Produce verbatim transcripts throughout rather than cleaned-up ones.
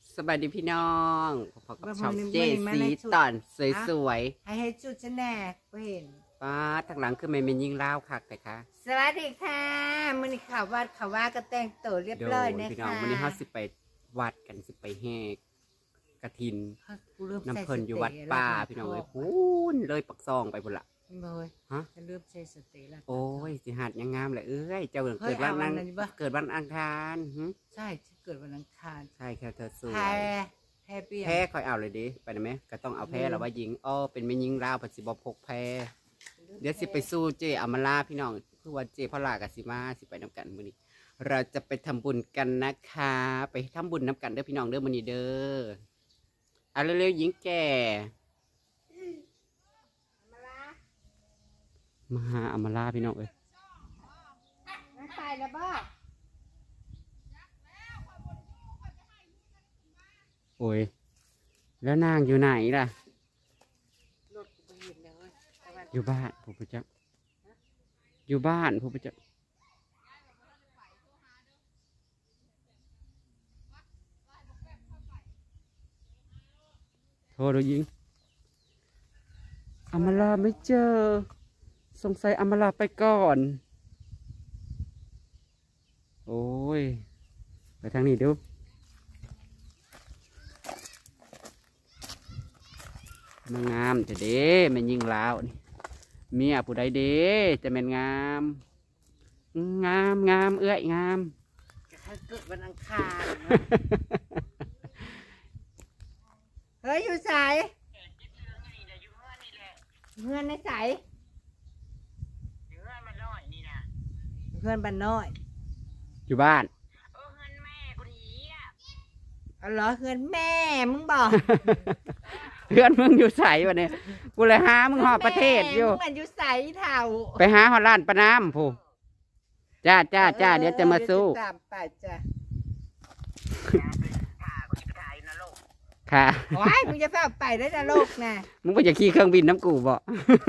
สบายดีพี่น้องพอกับช่องเจสีตอนสวยๆให้ให้ชุดฉันแน่ก็เห็นป้าทางหลังคือไม่เป็นยิงเล่าคักแต่คะสวัสดีค่ะมื้อนี้ข่าววัดข่าวว่าก็แต่งตัวเรียบร้อยนะคะพี่น้องวันนี้เขาสิไปวัดกันสิไปแห่กระถินน้ำเพลินอยู่วัดป่าพี่น้องเลยพูนเลยปักซองไปบุญละฮะจะเริ่มใช้สติแล้วโอ้ยสิหัดยังงามเลยเอ้ยเจ้าเกิดวันอังเกิดวันอังคารใช่เกิดวันอังคารใช่ค่ะเธอสวยแพ้เปียแพ้คอยเอาเลยดิไปได้ไหมก็ต้องเอาแพ้แล้วว่ายิงอ้อเป็นไม่ยิงลาวปัจจุบันพกแพ้เดี๋ยวสิไปสู้เจอมาลาพี่น้องคือว่าเจพ่อลากับสิมาสิไปน้ำกันมื้อนี้เราจะไปทำบุญกันนะคะไปทำบุญน้ำกันเด้อพี่น้องเด้อมื้อนี้เด้อเอาเร็วๆยิงแก่มาหาอมาลาพี่น้องเอ้ยไปแล้วบ้าโอ้ยแล้วนางอยู่ไหนล่ะอยู่บ้านผู้ประจักษ์อยู่บ้านผู้ประจักษ์โทรดูยิงอมาลาไม่เจอสงสัยอมาลาไปก่อนโอ้ยไปทางนี้ดูมางามจะเด้มันยิงลาวนี่เมียผู้ใดเด้จะเป็นงามงามงามเอื้อยงามเกิดวันอังคารเฮ้ยอยู่ใสเพื่อนในใสเพื่อนบ้านน้อยอยู่บ้านเออเพื่อนแม่กูดีอ่ะอ๋อเหรอเพื่อนแม่มึงบอกเพื่อนมึงอยู่ใสวะเนี่ยกูเลยหามึงหอประเทศอยู่มึงอยู่ใสเท่าไปหาหอร้านปะน้ำผู้จ้าจ้าจ้าเดี๋ยวจะมาสู้ตามไปจ้าค่ะว้ายมึงจะเฝ้าไปได้นะโลกนะมึงไปจะขี่เครื่องบินน้ำกูบ่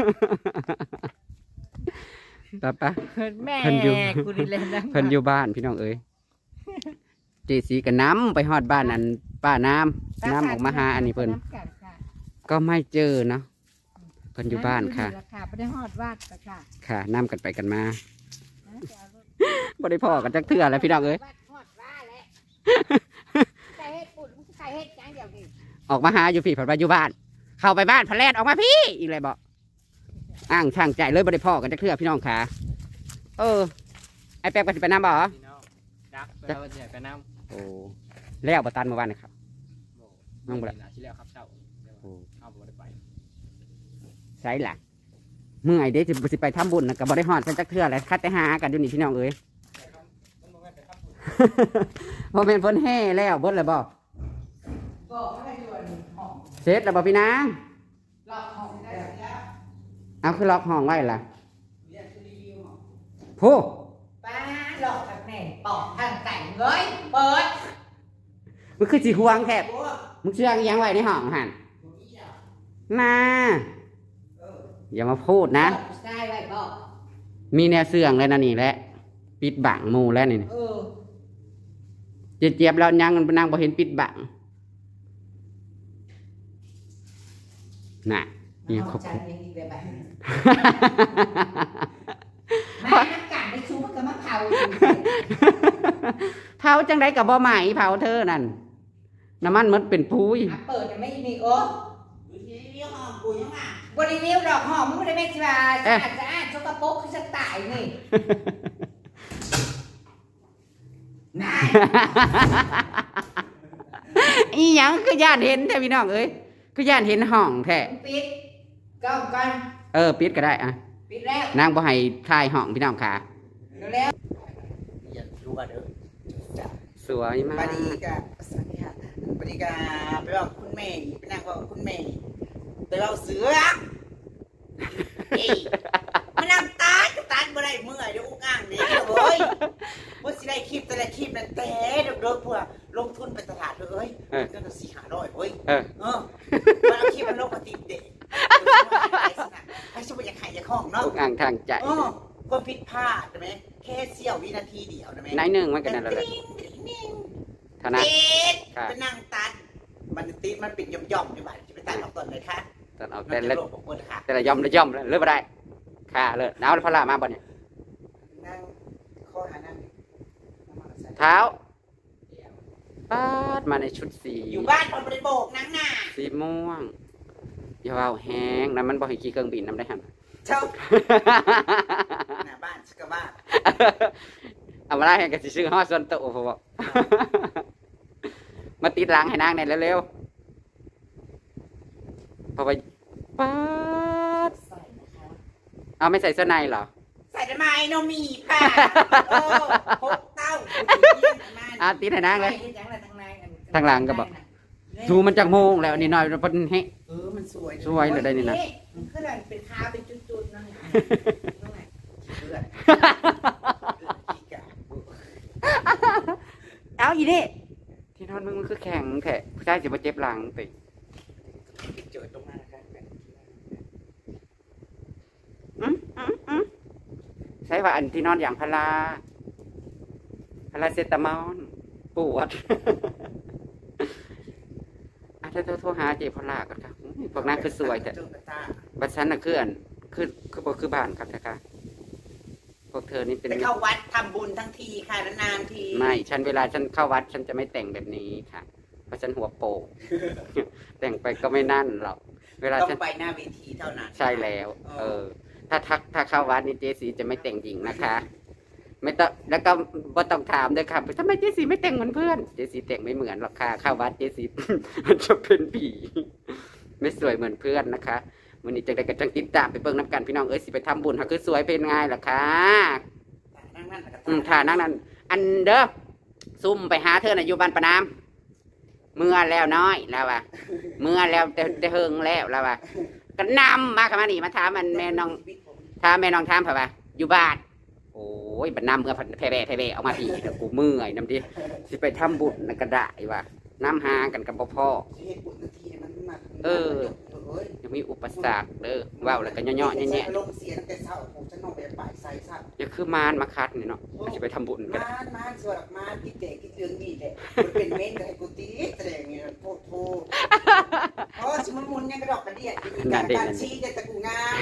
ป้าป้าแม่เพิ่นอยู่กูดีเลยนะเพิ่นอยู่บ้านพี่น้องเอ้ยเจสีกับน้ำไปหอดบ้านอันป้าน้ำน้ำออกมาหาอันนี้เพิ่นก็ไม่เจอเนาะเพิ่นอยู่บ้านค่ะไม่ได้หอดวาดค่ะค่ะน้ำกันไปกันมาบ่ได้พ่อกันจักเถื่อแล้วพี่น้องเอ้ยออกมาหาอยู่พี่ผัดไปอยู่บ้านเข้าไปบ้านพะแลดออกมาพี่อีกเลยบอกอ้างช่างใจเลยบ่ได้พ่อกันจักเถื่อพี่น้องค่ะเออไอแป๊บกันไปน้ำบ่จะไปน้ำโอ้แล้วบัตันเมื่อวานนะครับน้องบ่ได้แล้วครับเช้าโอ้เอาบ่ได้ไปใช่ล่ะเมื่อไอเด็กจะไปทำบุญนะกับบ่ได้หอดกันจักเถื่ออะไรคัดแต่หากันอยู่นี่พี่น้องเอ้ยพอเป็นฝนแห่แล้วเบิดเลยบ่เสร็จแล้วบ่พี่นางเอาคือล็อกห้องไว้ล่ะผู้ป้าหลอกจากแหน่ปอกทางแต่งเว้ยเปิดมึงคือจีห่วงแทบมึงเชื่อยังไว้ในห้องหันน่าอย่ามาพูดนะมีแนวเสื่องเลยนะนี่แหละปิดบังมูแล้วนี่เจี๊ยบๆแล้วยังนางบ่เห็นปิดบังน่ะนี่ครบมาน้ำกัดไปชูมันก็มาเผาเผาจังไดกับบ่ใหม่เผาเธอนั่นน้ำมันมันเป็นปุ้ยเปิดไม่มีโอ้บริวิวดอกหอมมึงไม่ได้ไม่ใช่สะอาดสะอาดสกปรกคือจะตายนี่อีหยังคือย่านเห็นแท้พี่น้องเอ้ยคือย่านเห็นห้องแท้ปิดก็กันเออปิดก็ได้อ่ะปิดแล้วนางบ่ให้ทายห้องพี่น้องค่ะแล้วอย่ารู้กันเด้อสวยมากปฏิกาสวัสดีค่ะปฏิกาไปบอกคุณแม่ไปนั่งบอกคุณแม่ไปบอกเสือเอ้ยมันน้ำตาจะตาเมื่อไรเมื่อเดี๋ยวอุ้งอ่างเดี๋ยวเฮ้ยเมื่อสิได้คลิปแต่ละคลิปนั่นแต่เด็กเด็กพวกลงทุนไปตลาดเลยก็จะสี่หาร้อยเฮ้ยเออเออมาเอาคลิปมันลงมาติดเด็กให้ช่วยอยากขายอยากห้องเนาะอุ้งอ่างทางใจก็ผิดพลาดใช่ไหมแค่เสี้ยววินาทีเดียวใช่ไหมนายหนึ่งมันกันนั่นแหละเท่านั้นเป็นนั่งตัดมันติดมันปิดย่อมๆอยู่บ้านจะไปตัดออกต้นเลยค่ะตัดออกแต่ละค่ะแต่ละย่อมละย่อมเลยเลือกไม่ได้ค่ะเลยหนาวพลามาบ่เนี่ยนั่งข้อหานั่งเท้าปาดมาในชุดสีอยู่บ้านคนบริโภคนั่งหน้าสีม่วงอย่าเอาแห้งนะมันบ่ให้ขี่เครื่องบินนำได้หันเช่าหน้าบ้านชิกบ้านเอามาได้ให้กันสิซื้อฮอดส่วนโตพอบอก มาติดหลังให้นางในเร็วๆพอไปปาดใส่นะคะเอาไม่ใส่เสื้อในเหรอใส่ทำไมโนมีค่ะโอ้พกเต้าอ่ะติดให้นางเลยทางหลังทางหลังก็บอก ดูมันจากโมงแล้วนี่หน่อยมันเฮ้เออมันสวยสวยเลยได้นี่นะมันคืออะไรเป็นคาเป็นจุดๆนั่นแหละนั่นแหละเลือดเอาอีนี่ที่นอนมึงมันคือแข็งแท้ผู้ชายจะมาเจ็บหลังติเจอตรงหน้าครับอืมอืมอืมใช่ว่าอันที่นอนอย่างพาราพาราเซตามอลปวด อาจจะโทรหาเจพลาก่อนครับอุ้ยพวกนั้นคือสวยแต่บัดฉันน่ะคืออันคือคือบ่คือบ้านครับนะคะพวกเธอนี่เป็นไปเข้าวัดทำบุญทั้งทีค่ะนานๆทีไม่ฉันเวลาฉันเข้าวัดฉันจะไม่แต่งแบบนี้ค่ะเพราะฉันหัวโปก แต่งไปก็ไม่นั่นหรอกเวลาต้อฉันงไปหน้าเวทีเท่านั้นใช่แล้ว เออ ถ้าทักถ้าเข้าวัดนี่เจสีจะไม่แต่งหญิงนะคะ ไม่ต้องแล้วก็บ่ต้องถามด้วยครับทำไมเจสีไม่แต่งเหมือนเพื่อนเจสีแต่งไม่เหมือนหรอกค่ะเข้าวัดเจสี มันจะเป็นผีไม่สวยเหมือนเพื่อนนะคะวันนี้จะได้กระจังติดตามไปเบิ่งน้ำกันพี่น้องเอ้ยสิไปทำบุญเขาคือสวยเป็นไงล่ะคะอืมค่ะนั่งนั่นอันเด้อซุ่มไปหาเธอน่ะอยู่บ้านปะน้ำเมื่อแล้วน้อยแล้วว่ะเมื่อแล้วแต่แต่เฮิงแล้วแล้วว่ะก็นำมาขมานี่มาถามมันแม่น้องถามแม่น้องถามเผื่อว่าอยู่บ้านโอ้ยบัดนำเมื่อแผ่แผ่แผ่แผ่ออกมาพี่เดี๋ยวกูเมื่อยน้ำดิสิไปทำบุญนั่นก็ได้ว่ะน้ำหากันกับพ่อเออยังมีอุปสรรคเด้อว้าวแล้วก็ย่อๆแย่ๆลงเสียงแต่เช้าผมจะนอนไปป่ายใส่สัตว์อย่าคือมารมาคัดนี่เนาะจะไปทำบุญกันมานมานสวดมานคิดเด็กคิดเรื่องดีแหละมันเป็นเม้นกับไอ้กูตีแสดงเนี่ยโทษโทษอ๋อชิมันมุนยังกระดอกกระเดียดอีกการการชี้แต่ตะกูงาม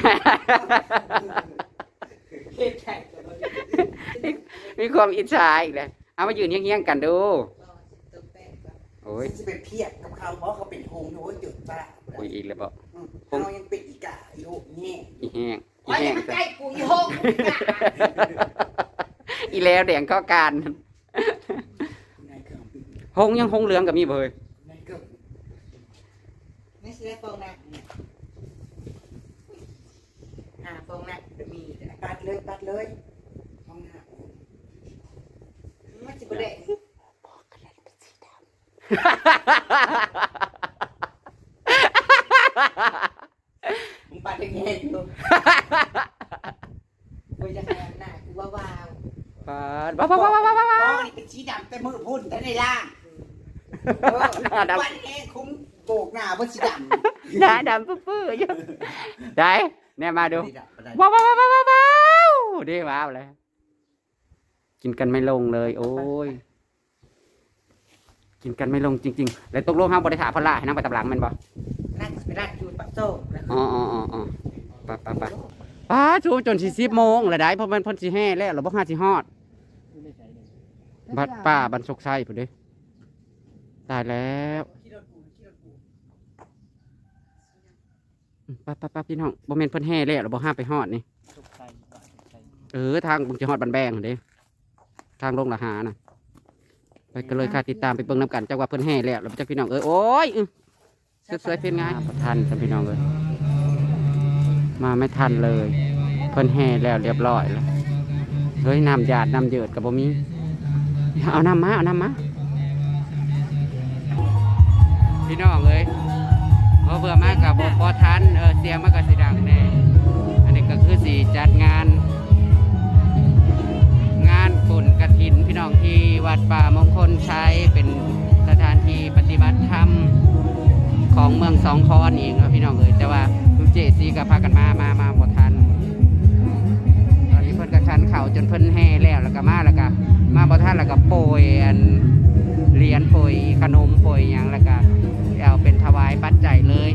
มีความอิจฉาอีกเลยเอามายืนเฮี้ยงๆกันดูโอ้ยจะไปเพียบกับเขาเพราะเขาเป็นโฮมโน้ตจุดปลาโอ้ยอีกแล้วบอกเขายังเป็นอีกาอีโฮแง่อีแห้งอีว่าแห้ยัง งใกล้กูอีโฮอีแล้วแดงข้อการหงยังหงเหลืองกับมีเบยไม่ใช่ฟองนะหาฟองนะมีปัดเลยปัดเลยฟองนะมันจะเด็กมึงปัดยังไงดูกูจะขยันหน้ากูว้าวว้าวปาดว้าวว้าวว้าวว้าวว้าวนี่เป็นสีดำแต่มือพุ่นแต่ในล่างวันแห้งคุ้มโบกหน้าบนสีดำหน้าดำปื้อๆอยู่ได้เนี่ยมาดูว้าวว้าวว้าวว้าวว้าวดีว้าวเลยกินกันไม่ลงเลยโอ้ยกินกันไม่ลงจริงๆแล้วตกลงห้ามบริหารพลาให้นั่งไปตับหลังมันบ่นั่งไปร้านจูนปักโซ่อ๋ออ๋ออ๋อปะปะปะป้าชูจนสี่สิบโมงเลยได้เพราะมันพ้นสีแห่แล้วเราบ่ห้าสีฮอดบัดป้าบันสกไส้ผู้เด้ตายแล้วป้าป้าป้าพี่น้องบ่แม่นเพิ่นแห่แล้วเราบ่ห้าไปฮอดนี่เออทางบุญจะฮอดบันแบงเด้ทางลงละหาน่ะไปกันเลยค่ะติดตามไปเบิ่งน้ำกันจักว่าเพิ่นแห่แล้วเราจักพี่น้องเอ้ยโอ้ยสวยๆเป็นไงทันจ้ะพี่น้องเอ้ยมาไม่ทันเลยเพิ่นแห่แล้วเรียบร้อยแล้วเฮ้ยน้ำหยาดน้ำเยือดกับบ่มีเอาน้ำมาเอาน้ำมาพี่น้องเอ้ยพอเบื่อมากกับบ่ทันเออเสียงมากกับสีดังแน่อันนี้ก็คือสีจัดงานงานบุญกฐินพี่น้องที่วัดป่ามงคลชัยเป็นสถานที่ปฏิบัติธรรมของเมืองสองคอนเองนะพี่น้องเอ้ยแต่ว่าลุงเจซีก็พากันมามามาบ่ทันตอนนี้เพิ่นก็ชันเข่าจนเพิ่นแห่แล้วแล้วก็มาแล้วก็มาบ่ทันแล้วก็โปรยอันเหรียญโปรยขนมโปรยอย่างแล้วก็เอาเป็นถวายปัจจัยเลย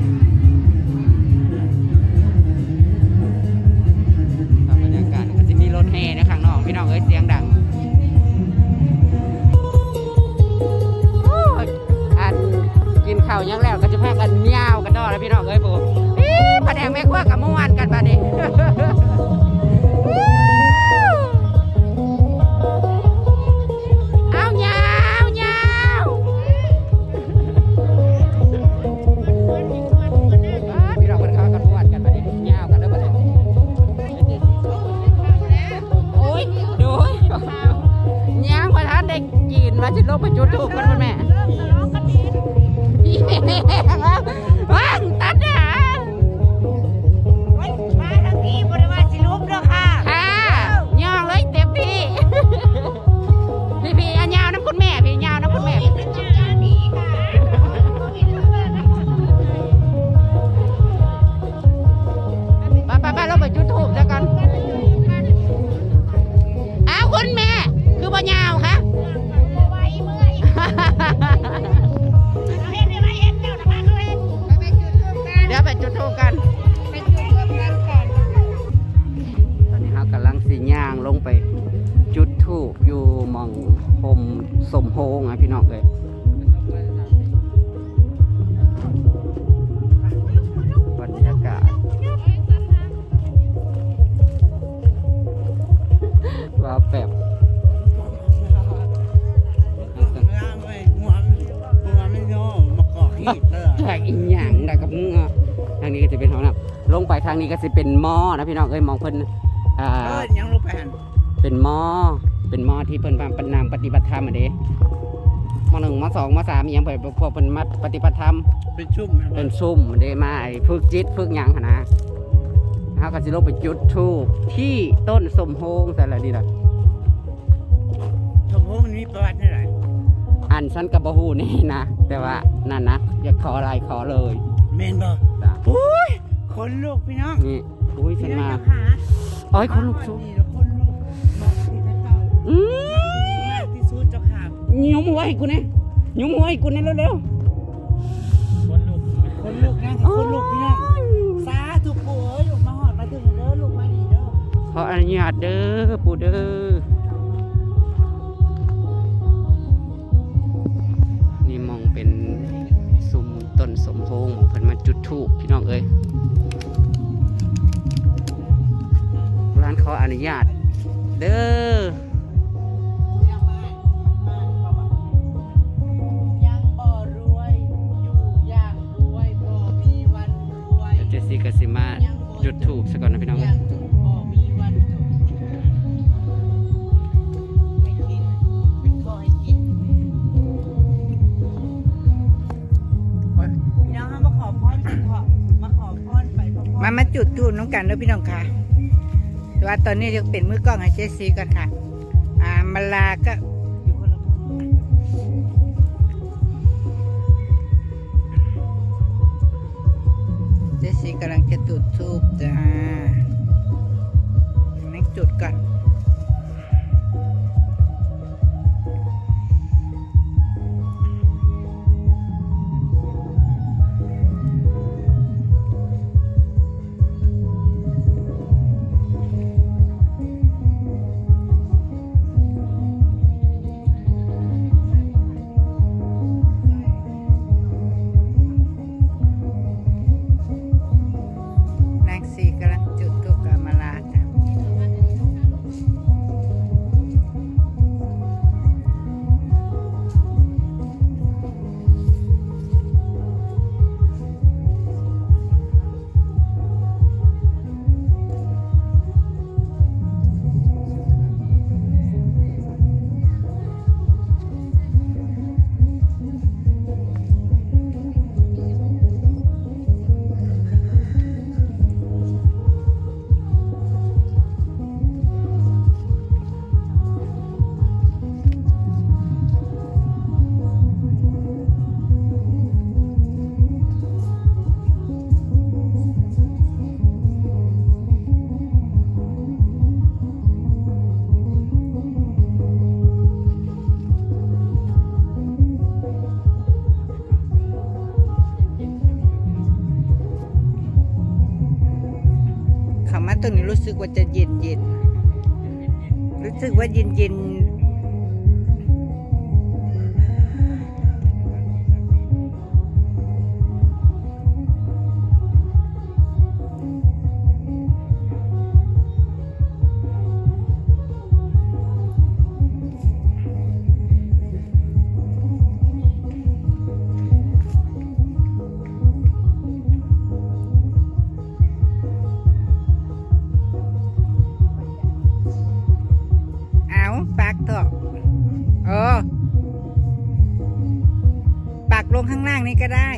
บรรยากาศก็จะมีรถแห่ในข้างนอกพี่น้องเอ้ยเสียงดังอันกินข้าวยังแล้วก็จะพากันเมี้ยวกันดอแล้วพี่น้องเอ้ยผมผนงแม่ครัวกับเมื่อวานกันบ้านี้เอาเงาเงาพี่น้องคนเข้ากันเมื่อวานกันบ้านี้เงากันแล้วบ้านี้โอ้ยดูย่างประทัดได้กินมาชิดลงไปจุดถูกกันคุณแม่ว่างตัดอ่ะมาทางนี้บริวารสิลุกด้วยค่ะค่ะย่องเลยเต็มที่พี่พี่อันยาวน้ำคุณแม่พี่ยาวน้ำคุณแม่ไปไปไปเราไปจุดถูกแล้วกันอ้าวคุณแม่คือบ่ยาวค่ะเดี๋ยวไปจุดทูบกันไปจุดทูบกันก่อนตอนนี้เรากำลังสีย่างลงไปจุดทูบอยู่มองพมสมโฮงอ่ะพี่น้องเลยบรรยากาศว่าแบบแจกอีหยังได้กับมึงอ่ะทางนี้ก็จะเป็นห้องน้ำลงไปทางนี้ก็จะเป็นหม้อนะพี่น้องเอ้ยมองเพิ่นอ่ายังลงไปหันเป็นหม้อเป็นหม้อที่เพิ่นปฏินามปฏิบัติธรรมอ่ะเด้มอหนึ่งมอสองมอสามยังเปิดพวกเพิ่นมาปฏิบัติธรรมเป็นชุ่มเป็นซุ่มเด้มาไอ้ฝึกจิตฝึกหยังนะเขาก็จะลงไปจุดธูปที่ต้นสมโฮงแต่ละนี่แหละสมโฮงมันมีประวัติอะไรอันฉันกับบะฮูนี่นะแต่ว่านั่นนะอยากขออะไรขอเลยเมนบออุ้ยคนลูกพี่น้องนี่อุ้ยฉันมาโอ้ยคนลูกสุดอืมที่สุดเจ้าค่ะยุ่มหัวให้กูเนี่ยยุ่มหัวให้กูเนี่ยเร็วๆคนลูกคนลูกนะคนลูกพี่น้องสาธุปู่เอ้ยลูกมาหอดมาถึงเด้อลูกมาดีเด้อขออนุญาตเด้อปู่เด้อนี่มองเป็นซุ้มต้นสมโพงเพิ่นมาจุดธูปพี่น้องเอ้ยร้านขออนุญาตเด้อยังบ่รวยอยู่อย่างรวยบ่มีวันรวยเจสิกสิมาจุดธูปซะก่อนนะพี่น้องเอ้ยมามาจุดทูบน้องกันด้วยพี่น้องค่ะแต่ว่าตอนนี้ยังเป็นมือกล้องให้เจสซี่กันค่ะอ่ามาลาก็เจสซี่กำลังจะจุดทูบจ้านั่งจุดก่อนตรงนี้รู้สึกว่าจะเย็นเย็นรู้สึกว่าเย็นเย็นปักเถอะเออปักลงข้างล่างนี้ก็ได้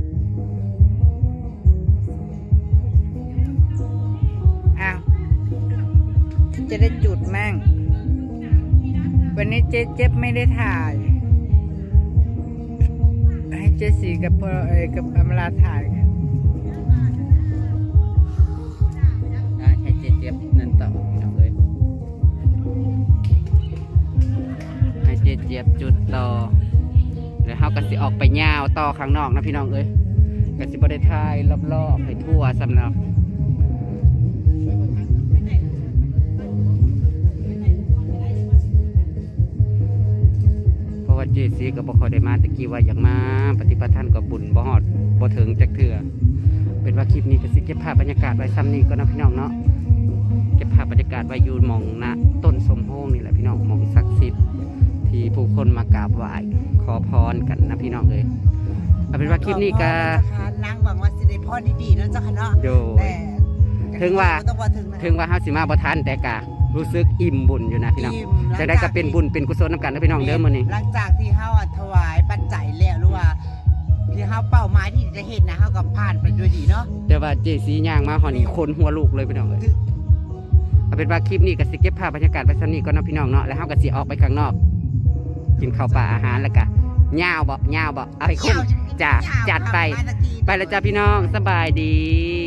อ้าวจะได้จุดมั่งวันนี้เจ๊เจ็บไม่ได้ถ่ายให้เจสีกับพ่อเอกับอมราถ่ายให้เจ็บๆนั่นต่อพี่น้องเลยให้เจ็บๆจุดต่อแล้วเขาก็สิออกไปยาวต่อข้างนอกนะพี่น้องเอ้ยก็สิบได้ทายรอบๆให้ทั่วสำหรับเพราะว่าเจสีก็บอกเขาได้มาตะกี้ว่าอยากมาปฏิปทานกับบุญบ่ฮอดบ่ถึงจักเถื่อเป็นว่าคลิปนี้ก็สิเก็บภาพบรรยากาศไว้ซ้ำนี้ก็นะพี่น้องเนาะเก็บภาพบรรยากาศไว้อยู่หม่องนะต้นสมโพงนี่แหละพี่น้องหม่องศักดิ์สิทธิ์ที่ผู้คนมากราบไหว้ขอพรกันนะพี่น้องเลยเอาเป็นว่าคลิปนี้ก็นางหวังว่าสิได้พรดีๆนะเจ้าค่ะเนาะโดยถึงว่าถึงว่าเฮาสิมาบ่ทันแต่กะรู้สึกอิ่มบุญอยู่นะพี่น้องจะได้ก็เป็นบุญเป็นกุศลนำกันนะพี่น้องเด้อมื้อนี้หลังจากที่เฮาถวายปัจจัยแล้วหรือว่าที่เฮาเป้าหมายที่จะเห็นนะเฮาก็ผ่านไปด้วยดีเนาะแต่ว่าเจสีย่างมาฮอดนี่คนหัวลูกเลยพี่น้องเอ้ยเอาเป็นว่าคลิปนี้ก็สิเก็บภาพบรรยากาศไว้ซ้ำนี้ก็นะพี่น้องเนาะแล้วเฮาก็สิออกไปข้างนอกกินข้าวปลาอาหารแล้วก็ย่าวบ่ย่าวบ่เอาให้คุ้มจ้ะจัดไปไปแล้วจ้าพี่น้องสบายดี